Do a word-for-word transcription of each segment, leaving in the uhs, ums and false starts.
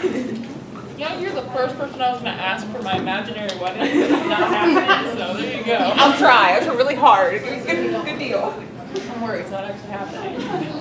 You know, you're the first person I was going to ask for my imaginary wedding, but it's not happening, so there you go. I'll try. I'll try really hard. Good, good deal. Don't worry, it's not actually happening.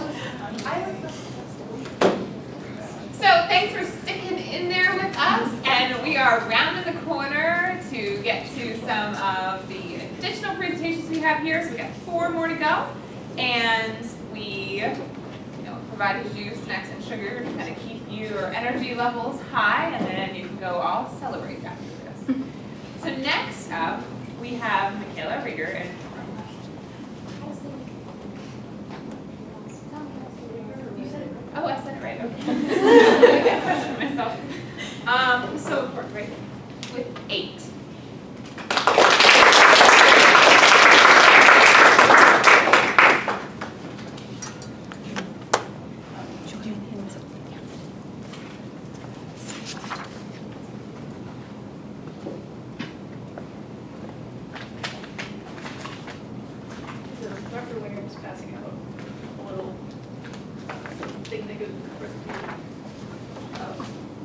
So thanks for sticking in there with us, and we are rounding the corner to get to some of the additional presentations we have here. So we got four more to go, and we you know, provided you snacks and sugar to kind of keep your energy levels high, and then you can go all celebrate after this. So next up, we have Michaela Rieger and Oh, I said it right. Okay. I questioned myself. Um, so important, right? With eight. Doctor Winger was passing out a little thing that goes with the presentation. Um,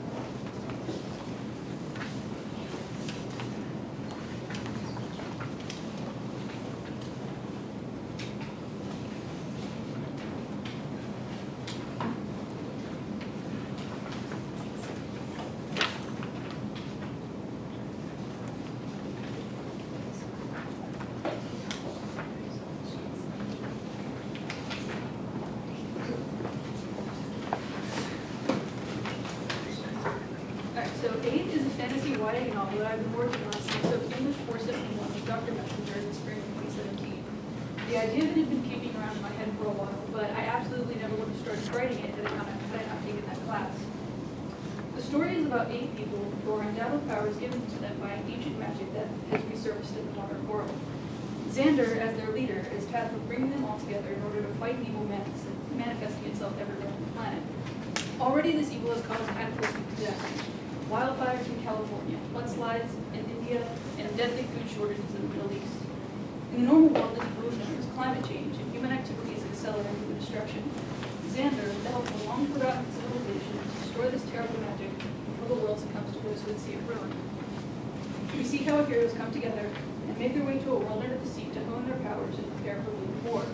So eight is a fantasy Y A novel that I've been working on since English four seventy-one with Doctor Messenger in the spring of twenty seventeen. The idea of it had been kicking around in my head for a while, but I absolutely never would have started writing it had I not, had I not taken that class. The story is about eight people who are endowed with powers given to them by an ancient magic that has resurfaced in the modern world. Xander, as their leader, is tasked with bringing them all together in order to fight evil manifest manifesting itself everywhere on the planet. Already this evil has caused cataclysmic disasters. Wildfires in California, mudslides in India, and deadly food shortages in the Middle East. In the normal world, this evolution is climate change, and human activities accelerate the destruction. Xander, with the help of a long-forgotten civilization, destroy this terrible magic before the world succumbs to those who would see it ruin. We see how our heroes come together and make their way to a world under the sea to hone their powers and prepare for looming war.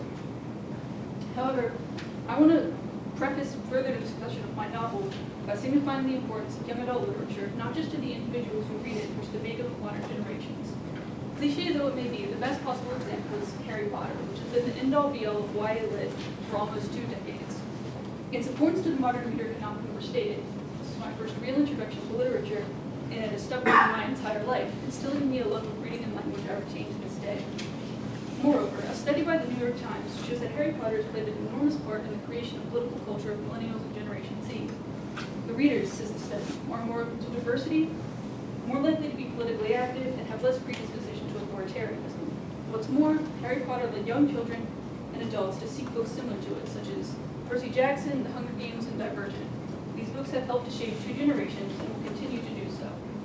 However, I want to preface further discussion of my novel by signifying the importance of young adult literature, not just to the individuals who read it, but to the makeup of modern generations. Cliche though it may be, the best possible example is Harry Potter, which has been the end-all be-all of Y A lit for almost two decades. Its importance to the modern reader cannot be overstated. This is my first real introduction to literature, and it has stuck with me my entire life, instilling in me a love of reading and language I retain to this day. Moreover, a study by the New York Times shows that Harry Potter has played an enormous part in the creation of political culture of millennials and Generation Z. The readers, says the study, are more open to diversity, more likely to be politically active, and have less predisposition to authoritarianism. What's more, Harry Potter led young children and adults to seek books similar to it, such as Percy Jackson, The Hunger Games, and Divergent. These books have helped to shape two generations and will continue to do so.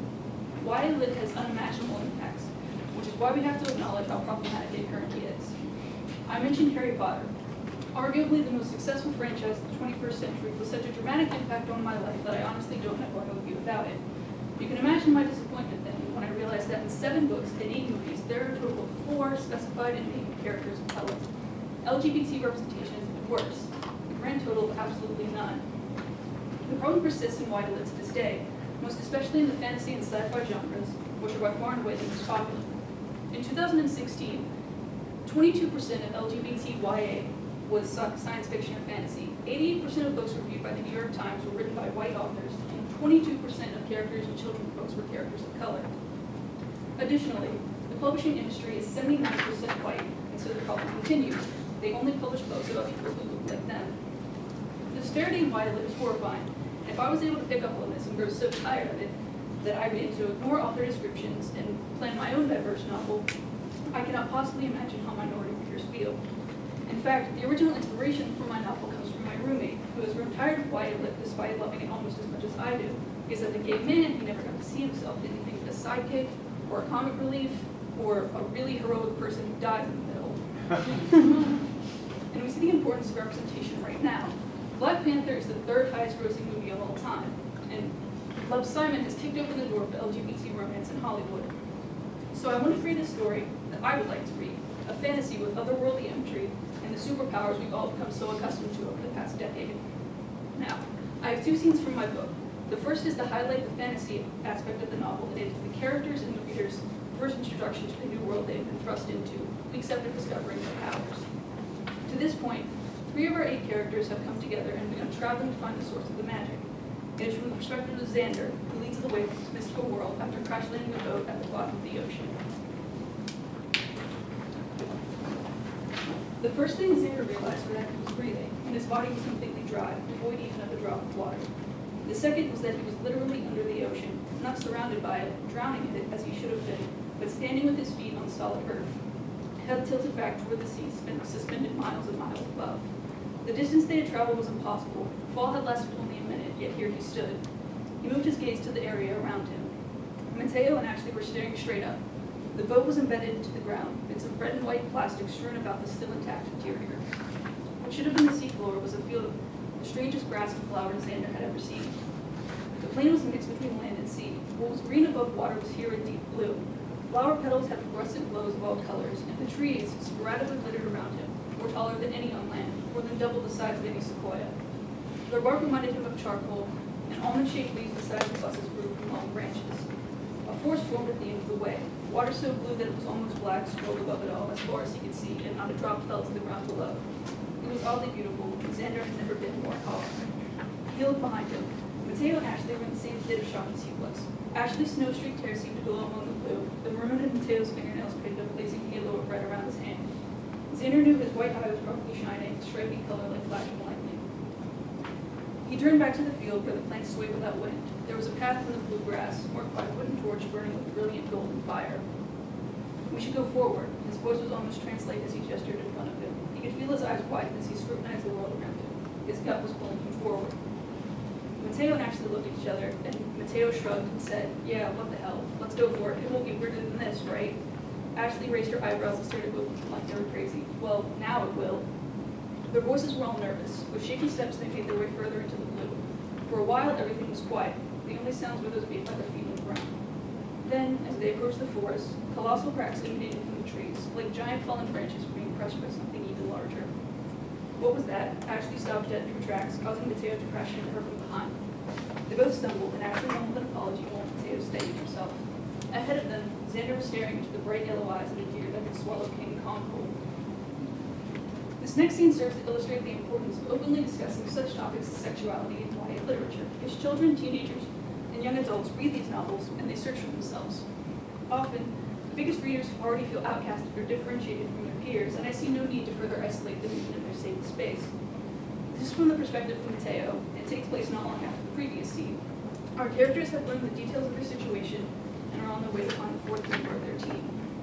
Y A lit has unimaginable impacts, which is why we have to acknowledge how problematic it currently is. I mentioned Harry Potter. Arguably the most successful franchise of the twenty-first century with such a dramatic impact on my life that I honestly don't know where I would be without it. You can imagine my disappointment then when I realized that in seven books and eight movies, there are a total of four specified and named characters of color. L G B T representation is even worse, the grand total of absolutely none. The problem persists in Y A lit to this day, most especially in the fantasy and sci-fi genres, which are by far and away the most popular. In two thousand sixteen, twenty-two percent of L G B T Y A was science fiction or fantasy. eighty-eight percent of books reviewed by the New York Times were written by white authors, and twenty-two percent of characters in children's books were characters of color. Additionally, the publishing industry is seventy-nine percent white, and so the problem continues. They only publish books about people who look like them. The disparity in Y A lit is horrifying, and if I was able to pick up on this and grow so tired of it that I began to ignore author descriptions and plan my own diverse novel, I cannot possibly imagine how minority readers feel. In fact, the original inspiration for my novel comes from my roommate, who has grown tired of Y A lit despite loving it almost as much as I do, because as a gay man, he never got to see himself in anything but a sidekick, or a comic relief, or a really heroic person who dies in the middle. And we see the importance of representation right now. Black Panther is the third highest grossing movie of all time, and Love, Simon has kicked open the door for L G B T romance in Hollywood. So I want to create a story that I would like to read, a fantasy with otherworldly imagery and the superpowers we've all become so accustomed to over the past decade. Now, I have two scenes from my book. The first is to highlight the fantasy aspect of the novel, and it is the characters and the reader's first introduction to the new world they've been thrust into, weeks after discovering their powers. To this point, three of our eight characters have come together and begun traveling to find the source of the magic. It is from the perspective of Xander, who leads the way to this mystical world after crash landing a boat at the bottom of the ocean. The first thing Xander realized was that he was breathing, and his body was completely dry, devoid even of a drop of water. The second was that he was literally under the ocean, not surrounded by it, drowning in it as he should have been, but standing with his feet on solid earth, head tilted back toward the sea, suspended miles and miles above. The distance they had traveled was impossible. The fall had lasted only a minute, yet here he stood. He moved his gaze to the area around him. Mateo and Ashley were staring straight up. The boat was embedded into the ground, bits of red and white plastic strewn about the still intact interior. What should have been the seafloor was a field of the strangest grass and flowers Xander had ever seen. The plain was mixed between land and sea. What was green above water was here a deep blue. Flower petals had fluorescent glows of all colors, and the trees, sporadically glittered around him, were taller than any on land, more than double the size of any sequoia. Their bark reminded him of charcoal, and almond-shaped leaves the size of buses grew from long branches. A forest formed at the end of the way. Water so blue that it was almost black swirled above it all, as far as he could see, and not a drop fell to the ground below. It was oddly beautiful, and Xander had never been more in awe. He looked behind him. Mateo and Ashley were in the same state of shock as he was. Ashley's snow-streaked hair seemed to go among the blue. The mermaid of Mateo's fingernails created a blazing halo of red around his hand. Xander knew his white eye was probably shining, striking color like flashing lightning. He turned back to the field where the plants swayed without wind. There was a path in the blue grass, marked by a wooden torch burning with brilliant golden fire. We should go forward. His voice was almost translated as he gestured in front of him. He could feel his eyes widen as he scrutinized the world around him. His gut was pulling him forward. Mateo and Ashley looked at each other, and Mateo shrugged and said, "Yeah, what the hell? Let's go for it. It won't get weirder than this, right?" Ashley raised her eyebrows and stared at both of them like they were crazy. "Well, now it will." Their voices were all nervous. With shaky steps, they made their way further into the blue. For a while, everything was quiet. The only sounds were those made by their feet on the ground. Then, as they approached the forest, colossal cracks emanated from the trees, like giant fallen branches being crushed by something even larger. What was that? Ashley stopped dead in her tracks, causing Mateo to crash into her from behind. They both stumbled, and Ashley mumbled an apology while Mateo steadied himself. Ahead of them, Xander was staring into the bright yellow eyes of a deer that had swallowed King Kong whole. This next scene serves to illustrate the importance of openly discussing such topics as sexuality in Y A literature, because children, teenagers, and young adults read these novels and they search for themselves. Often, the biggest readers already feel outcasted or differentiated from their peers, and I see no need to further isolate them even in their safe space. This is from the perspective of Mateo, and it takes place not long after the previous scene. Our characters have learned the details of their situation and are on their way to find the fourth member of their team.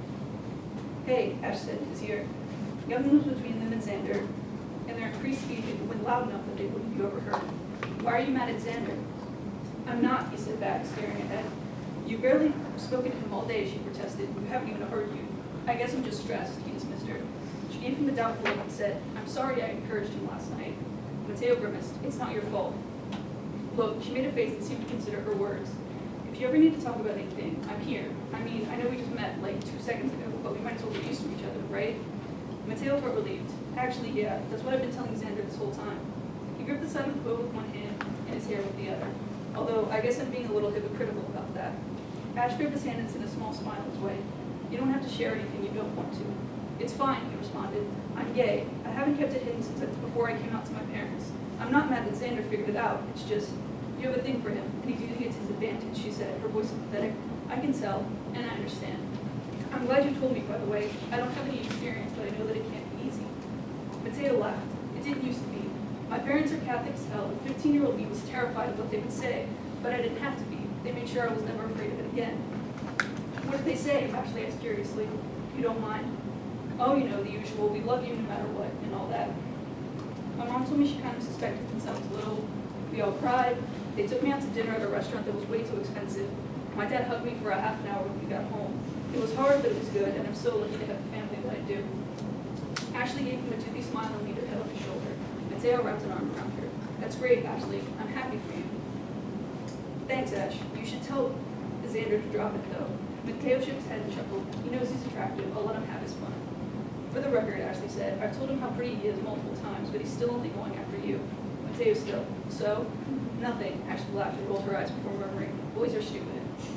"Hey," Ash said in his ear. Young was between them and Xander, and their increased speed made the wind loud enough that they wouldn't be overheard. "Why are you mad at Xander?" "I'm not," he said back, staring ahead. "You've barely spoken to him all day," she protested. "You haven't even argued." "I guess I'm just stressed," he dismissed her. She gave him a doubtful look and said, "I'm sorry I encouraged him last night." Mateo grimaced. "It's not your fault." Look, she made a face that seemed to consider her words. "If you ever need to talk about anything, I'm here. I mean, I know we just met like two seconds ago, but we might as well get used to each other, right?" Mateo felt relieved. "Actually, yeah, that's what I've been telling Xander this whole time." He gripped the side of the boat with one hand and his hair with the other. Although, I guess I'm being a little hypocritical about that. Ash gripped his hand and sent a small smile his way. "You don't have to share anything you don't want to." "It's fine," he responded. "I'm gay. I haven't kept it hidden since before I came out to my parents. I'm not mad that Xander figured it out. It's just, you have a thing for him, and he's using it to his advantage," she said, her voice sympathetic. "I can tell, and I understand. I'm glad you told me, by the way. I don't have any experience, but I know that it can't be easy." Mateo laughed. "It didn't used to be. My parents are Catholic as hell, and fifteen-year-old me was terrified of what they would say, but I didn't have to be. They made sure I was never afraid of it again." "What did they say?" Ashley asked curiously. "You don't mind?" "Oh, you know, the usual, we love you no matter what, and all that." My mom told me she kind of suspected since I was little. We all cried. They took me out to dinner at a restaurant that was way too expensive. My dad hugged me for a half an hour when we got home. It was hard, but it was good, and I'm so lucky to have the family that I do. Ashley gave him a toothy smile and laid her head on his shoulder. Mateo wrapped an arm around her. "That's great, Ashley. I'm happy for you." Thanks, Ash. You should tell Xander to drop it, though. Mateo shook his head and chuckled. He knows he's attractive. I'll let him have his fun. For the record, Ashley said, I've told him how pretty he is multiple times, but he's still only going after you. Mateo still. So? Nothing. Ashley laughed and rolled her eyes before murmuring, boys are stupid.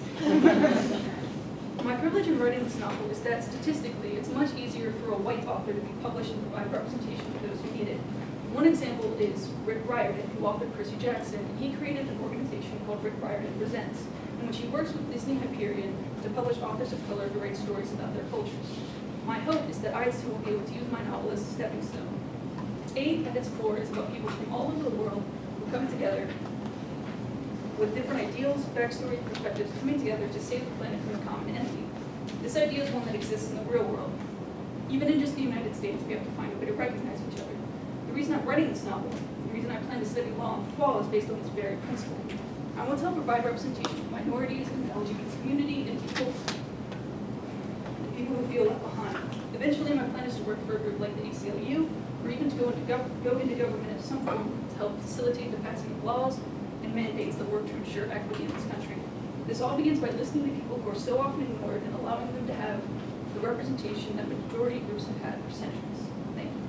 My privilege in writing this novel is that statistically, it's much easier for a white author to be published and provide representation for those who need it. One example is Rick Riordan, who authored Percy Jackson. He created an organization called Rick Riordan Presents, in which he works with Disney Hyperion to publish authors of color who write stories about their cultures. My hope is that I too will be able to use my novel as a stepping stone. Aid at its core is about people from all over the world who come together with different ideals, backstories, perspectives, coming together to save the planet from a common enemy. This idea is one that exists in the real world. Even in just the United States, we have to find a way to recognize each other. The reason I'm writing this novel, the reason I plan to study law in the fall is based on this very principle. I want to help provide representation for minorities and the L G B T community and people, and people who feel left behind. Eventually, my plan is to work for a group like the A C L U, or even to go into, gov go into government of some form to help facilitate the passing of laws and mandates that work to ensure equity in this country. This all begins by listening to people who are so often ignored and allowing them to have the representation that majority groups have had for centuries. Thank you.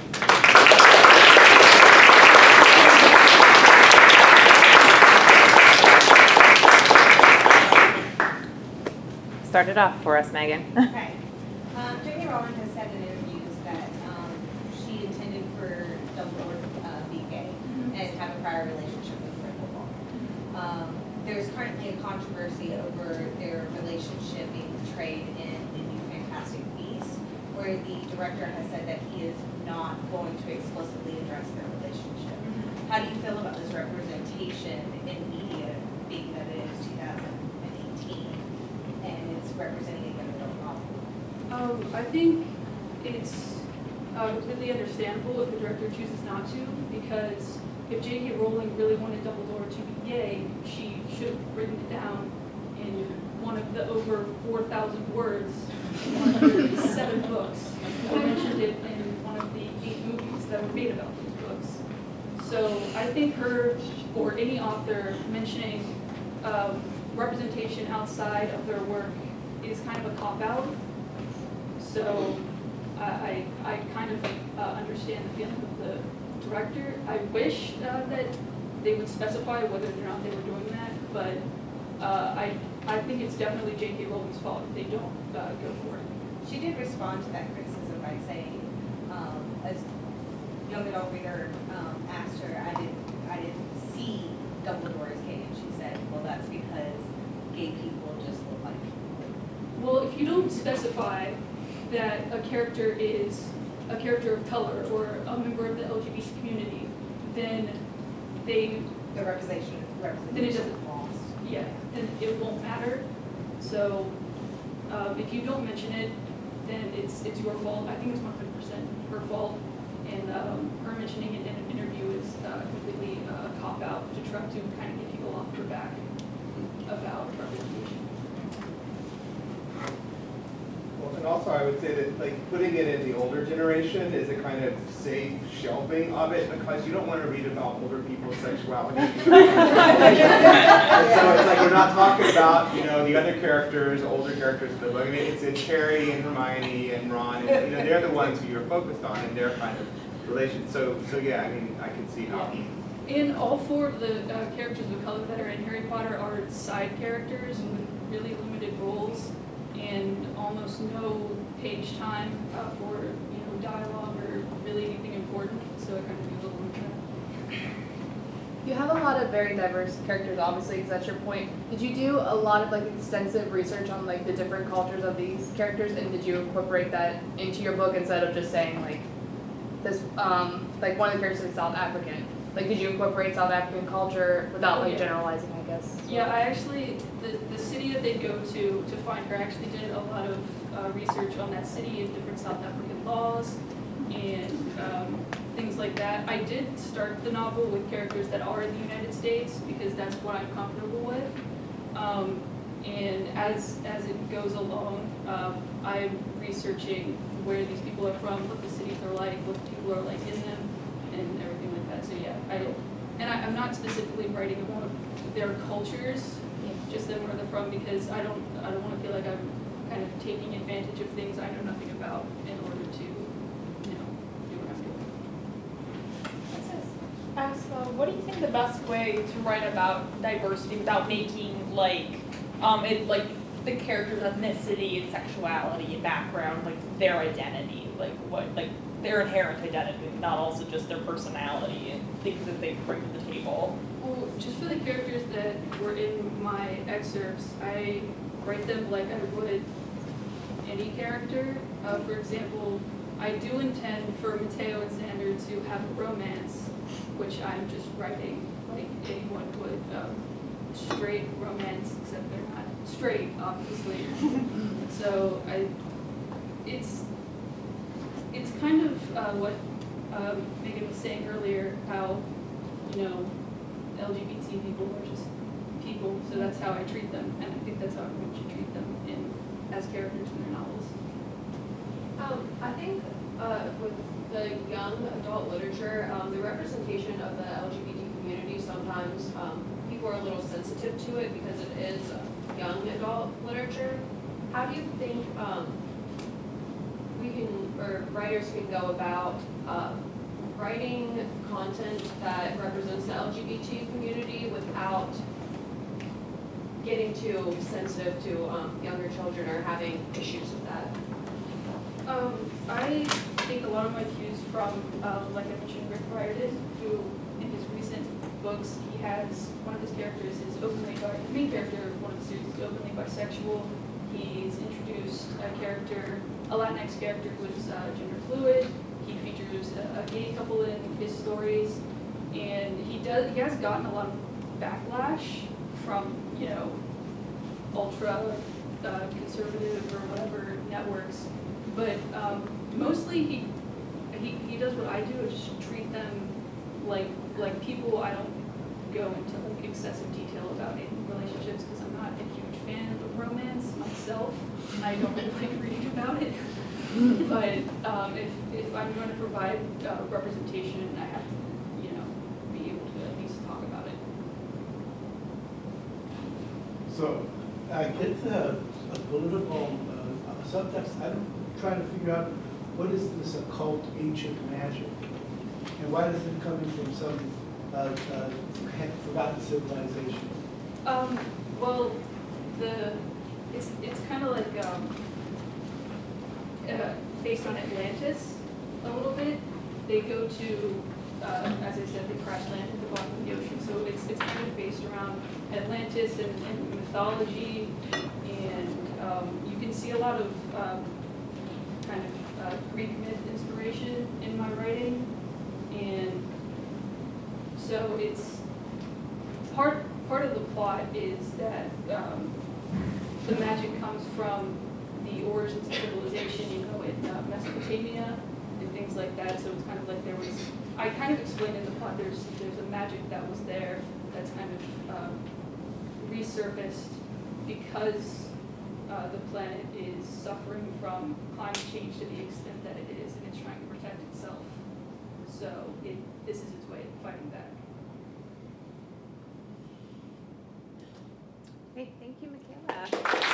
Start it off for us, Megan. Okay. Um, J K Rowling has said in interviews that um, she intended for Dumbledore to uh, be gay mm-hmm. and have a prior relationship with Grindelwald. Um, there's currently a controversy over their relationship being portrayed in the new Fantastic Beasts, where the director has said that he is not going to explicitly address their relationship. Mm-hmm. How do you feel about this representation in media, being that it is two thousand eighteen? And it's representing a young adult novel? Um, I think it's uh, completely understandable if the director chooses not to, because if J K Rowling really wanted Dumbledore to be gay, she should have written it down in one of the over four thousand words in one of the seven books, or mentioned it in one of the eight movies that were made about those books. So I think her, or any author, mentioning um, representation outside of their work is kind of a cop-out. So I, I, I kind of uh, understand the feeling of the director. I wish uh, that they would specify whether or not they were doing that, but uh, I, I think it's definitely J K Rowling's fault if they don't uh, go for it. She did respond to that criticism by saying, um, as young adult reader um, asked her, I didn't, I didn't see Dumbledore as gay, and she said, well, that's because gay people just look like people. Well, if you don't specify that a character is a character of color or a member of the L G B T community, then they The representation, then it representation doesn't is lost. yeah, then it won't matter. So um, if you don't mention it, then it's it's your fault. I think it's one hundred percent her fault, and um, her mentioning it in an interview is uh, completely uh, a cop out to try to kind of get people off her back about representation. Well, and also I would say that like putting it in the older generation is a kind of safe shelving of it, because you don't want to read about older people's sexuality. So it's like we're not talking about, you know, the other characters, older characters of the book. I mean, it's, it's Harry and Hermione and Ron, and you know, they're the ones who you're focused on and their kind of relation. So, so yeah, I mean, I can see how. And all four of the uh, characters of color that are in Harry Potter are side characters with really limited roles and almost no page time uh, for you know dialogue or really anything important. So it kind of feels a little bit. You have a lot of very diverse characters, obviously, because that's your point. Did you do a lot of like extensive research on like the different cultures of these characters, and did you incorporate that into your book instead of just saying like this, um, like one of the characters is South African? Like, did you incorporate South African culture without like generalizing, I guess? Yeah, I actually, the, the city that they go to to find her, I actually did a lot of uh, research on that city and different South African laws and um, things like that. I did start the novel with characters that are in the United States because that's what I'm comfortable with. Um, and as, as it goes along, um, I'm researching where these people are from, what the cities are like, what the people are like in them, and everything like that. So yeah, I and I, I'm not specifically writing about their cultures, just them where they're from, because I don't, I don't want to feel like I'm kind of taking advantage of things I know nothing about in order to, you know, do what I'm doing. Ask, uh, what do you think the best way to write about diversity without making like, um, it like the character's ethnicity and sexuality and background, like their identity, like what, like their inherent identity, not also just their personality and things that they bring to the table? Well, just for the characters that were in my excerpts, I write them like I would any character. Uh, for example, I do intend for Mateo and Xander to have a romance, which I'm just writing like anyone would. Um, straight romance, except they're not straight, obviously. So I, it's, it's kind of uh, what um, Megan was saying earlier, how, you know, L G B T people are just people, so that's how I treat them, and I think that's how everyone should treat them in as characters in their novels. Um, I think uh, with the young adult literature, um, the representation of the L G B T community, sometimes um, people are a little sensitive to it because it is young adult literature. How do you think um, we can, or writers can go about uh, writing content that represents the L G B T community without getting too sensitive to um, younger children or having issues with that? Um, I take a lot of my cues from, um, like I mentioned, Rick Riordan, who in his recent books, he has, one of his characters is openly, bi- the main character of one of the series is openly bisexual. He's introduced a character, a Latinx character who is uh, gender fluid. He features a, a gay couple in his stories, and he does, he has gotten a lot of backlash from, you know, ultra uh, conservative or whatever networks. But um, mostly he, he he does what I do, is just treat them like like people. I don't go into like excessive detail about in relationships because I'm not a huge fan of romance myself. I don't really like reading about it. But um, if if I'm going to provide uh, representation, I have to, you know, be able to at least talk about it. So I get the a political uh, subtext. I'm trying to figure out what is this occult ancient magic, and why is it coming from some uh, uh, forgotten civilization? Um, well, the it's it's kind of like um, uh, based on Atlantis a little bit. They go to, uh, as I said, they crash land at the bottom of the ocean. So it's it's kind of based around Atlantis and, and mythology, and um, you can see a lot of um, kind of uh, Greek myth inspiration in my writing, and so it's part part of the plot is that um, the magic comes from the origins of civilization, you know, in uh, Mesopotamia and things like that. So it's kind of like there was, I kind of explained in the plot, there's there's a magic that was there that's kind of um, resurfaced because uh, the planet is suffering from climate change to the extent that it is, and it's trying to protect itself. So it, this is its way of fighting back. Great, thank you, Michaela.